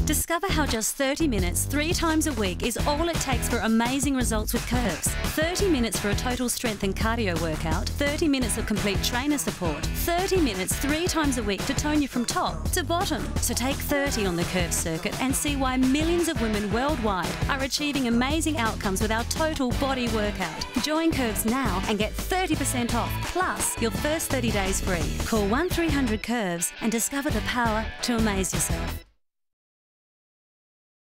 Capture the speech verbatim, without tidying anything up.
Discover how just thirty minutes, three times a week is all it takes for amazing results with Curves. thirty minutes for a total strength and cardio workout, thirty minutes of complete trainer support, thirty minutes three times a week to tone you from top to bottom. So take thirty on the Curves circuit and see why millions of women worldwide are achieving amazing outcomes with our total body workout. Join Curves now and get thirty percent off, plus your first thirty days free. Call one three hundred curves and discover the power to amaze yourself.